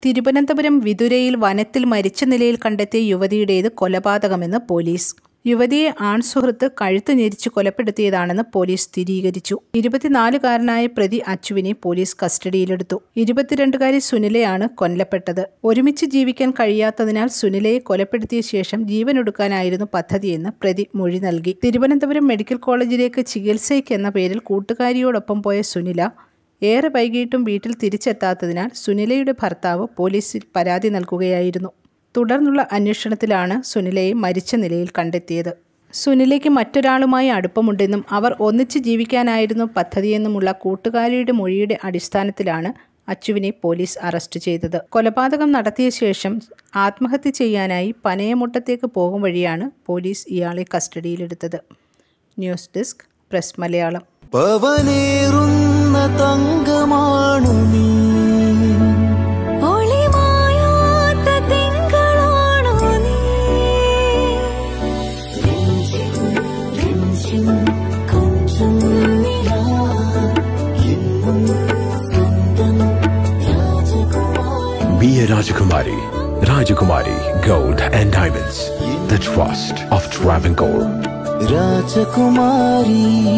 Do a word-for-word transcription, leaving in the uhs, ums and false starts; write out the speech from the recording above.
തിരുവനന്തപുരം വിതുരയിൽ വനത്തിൽ മരിച്ച നിലയിൽ കണ്ടെത്തിയ യുവതിയുടേത് കൊലപാതകമെന്ന് പോലീസ്. യുവതിയെ ആൺസുഹൃത്ത് കഴുത്ത് ഞെരിച്ച് കൊലപ്പെടുത്തിയതാണെന്ന് പോലീസ് സ്ഥിരീകരിച്ചു. ഇരുപത്തിനാലുകാരനായ പ്രതി അച്ചുവിനെ പോലീസ് കസ്റ്റഡിയിലെടുത്തു. ഇരുപത്തിരണ്ടുകാരി സുനിലയാണ് കൊല്ലപ്പെട്ടത്. ഒരുമിച്ച് ജീവിക്കാൻ കഴിയാത്തതിനാൽ സുനിലയെ കൊലപ്പെടുത്തിയ ശേഷം ജീവനൊടുക്കാനായിരുന്നു പദ്ധതിയെന്ന് പ്രതി മൊഴി നൽകി. തിരുവനന്തപുരം മെഡിക്കൽ കോളേജിലേക്ക് ചികിത്സയ്ക്കെന്ന പേരിൽ കൂട്ടുകാരിയോടൊപ്പം പോയ സുനില ഏറെ വൈകിട്ടും വീട്ടിൽ തിരിച്ചെത്താത്തതിനാൽ സുനിലയുടെ ഭർത്താവ് പോലീസിൽ പരാതി നൽകുകയായിരുന്നു. തുടർന്നുള്ള അന്വേഷണത്തിലാണ് സുനിലയെ മരിച്ച നിലയിൽ കണ്ടെത്തിയത്. സുനിലയ്ക്ക് മറ്റൊരാളുമായി അടുപ്പമുണ്ടെന്നും അവർ ഒന്നിച്ച് ജീവിക്കാനായിരുന്നു പദ്ധതിയെന്നുമുള്ള കൂട്ടുകാരിയുടെ മൊഴിയുടെ അടിസ്ഥാനത്തിലാണ് അച്ചുവിനെ പോലീസ് അറസ്റ്റ് ചെയ്തത്. കൊലപാതകം നടത്തിയ ശേഷം ആത്മഹത്യ ചെയ്യാനായി പനയമുട്ടത്തേക്ക് പോകും വഴിയാണ് പോലീസ് ഇയാളെ കസ്റ്റഡിയിലെടുത്തത്. News desk press Malayalam. തങ്കമാണു നീ, ഒളിമായാത്ത തിങ്കളാണു നീ, കൊഞ്ചം നിലാ എന്നും സ്വന്തം രാജകുമാരി. Be a Rajakumari. Rajakumari Gold and Diamonds. The trust of Travancore. രാജകുമാരി.